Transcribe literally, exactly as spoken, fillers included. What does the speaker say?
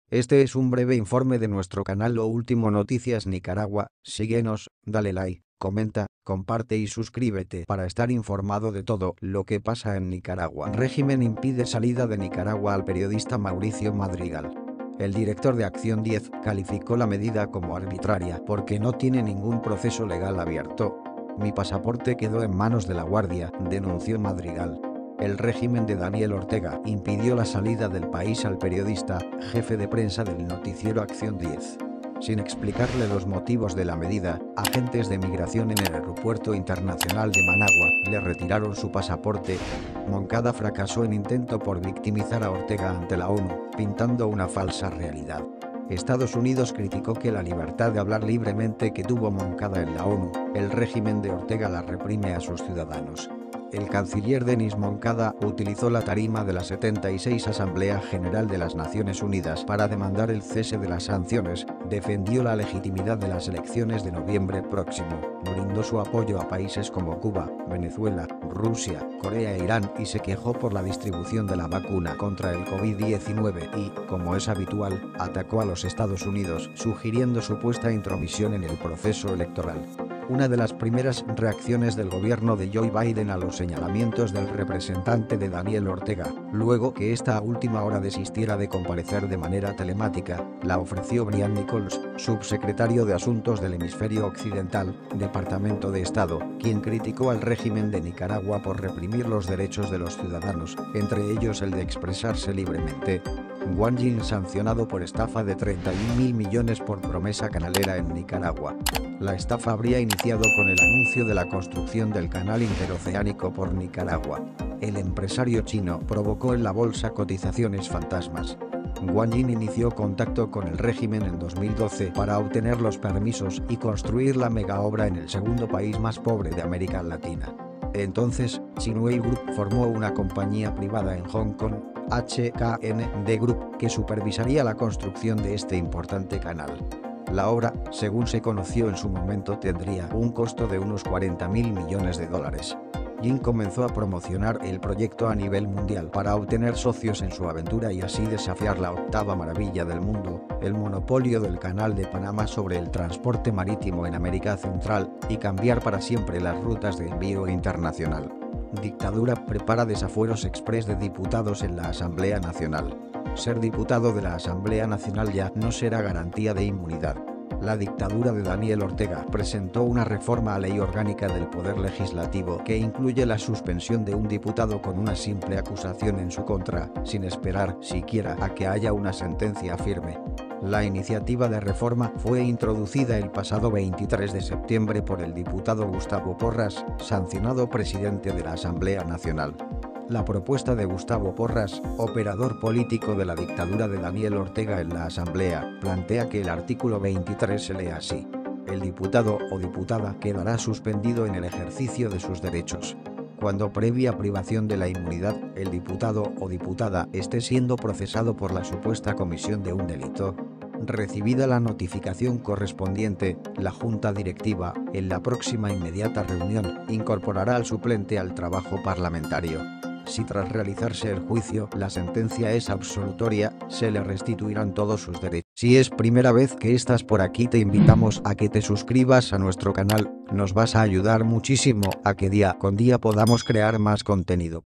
Este es un breve informe de nuestro canal Lo Último Noticias Nicaragua. Síguenos, dale like, comenta, comparte y suscríbete para estar informado de todo lo que pasa en Nicaragua. Régimen impide salida de Nicaragua al periodista Mauricio Madrigal. El director de Acción diez calificó la medida como arbitraria porque no tiene ningún proceso legal abierto. Mi pasaporte quedó en manos de la Guardia, denunció Madrigal. El régimen de Daniel Ortega impidió la salida del país al periodista, jefe de prensa del noticiero Acción diez. Sin explicarle los motivos de la medida, agentes de migración en el aeropuerto internacional de Managua le retiraron su pasaporte. Moncada fracasó en intento por victimizar a Ortega ante la ONU, pintando una falsa realidad. Estados Unidos criticó que la libertad de hablar libremente que tuvo Moncada en la ONU, el régimen de Ortega la reprime a sus ciudadanos. El canciller Denis Moncada utilizó la tarima de la setenta y seis Asamblea General de las Naciones Unidas para demandar el cese de las sanciones, defendió la legitimidad de las elecciones de noviembre próximo, brindó su apoyo a países como Cuba, Venezuela, Rusia, Corea e Irán y se quejó por la distribución de la vacuna contra el COVID diecinueve y, como es habitual, atacó a los Estados Unidos, sugiriendo supuesta intromisión en el proceso electoral. Una de las primeras reacciones del gobierno de Joe Biden a los señalamientos del representante de Daniel Ortega, luego que esta a última hora desistiera de comparecer de manera telemática, la ofreció Brian Nichols, subsecretario de Asuntos del Hemisferio Occidental, Departamento de Estado, quien criticó al régimen de Nicaragua por reprimir los derechos de los ciudadanos, entre ellos el de expresarse libremente. Wang Jin sancionado por estafa de treinta y un mil millones por promesa canalera en Nicaragua. La estafa habría iniciado con el anuncio de la construcción del canal interoceánico por Nicaragua. El empresario chino provocó en la bolsa cotizaciones fantasmas. Wang Jin inició contacto con el régimen en dos mil doce para obtener los permisos y construir la megaobra en el segundo país más pobre de América Latina. Entonces, Chinwei Group formó una compañía privada en Hong Kong, H K N D Group, que supervisaría la construcción de este importante canal. La obra, según se conoció en su momento, tendría un costo de unos cuarenta mil millones de dólares. Jin comenzó a promocionar el proyecto a nivel mundial para obtener socios en su aventura y así desafiar la octava maravilla del mundo, el monopolio del Canal de Panamá sobre el transporte marítimo en América Central, y cambiar para siempre las rutas de envío internacional. Dictadura prepara desafueros exprés de diputados en la Asamblea Nacional. Ser diputado de la Asamblea Nacional ya no será garantía de inmunidad. La dictadura de Daniel Ortega presentó una reforma a ley orgánica del Poder Legislativo que incluye la suspensión de un diputado con una simple acusación en su contra, sin esperar siquiera a que haya una sentencia firme. La iniciativa de reforma fue introducida el pasado veintitrés de septiembre por el diputado Gustavo Porras, sancionado presidente de la Asamblea Nacional. La propuesta de Gustavo Porras, operador político de la dictadura de Daniel Ortega en la Asamblea, plantea que el artículo veintitrés se lea así: el diputado o diputada quedará suspendido en el ejercicio de sus derechos cuando, previa privación de la inmunidad, el diputado o diputada esté siendo procesado por la supuesta comisión de un delito. Recibida la notificación correspondiente, la Junta Directiva, en la próxima inmediata reunión, incorporará al suplente al trabajo parlamentario. Si tras realizarse el juicio la sentencia es absolutoria, se le restituirán todos sus derechos. Si es primera vez que estás por aquí, te invitamos a que te suscribas a nuestro canal, nos vas a ayudar muchísimo a que día con día podamos crear más contenido.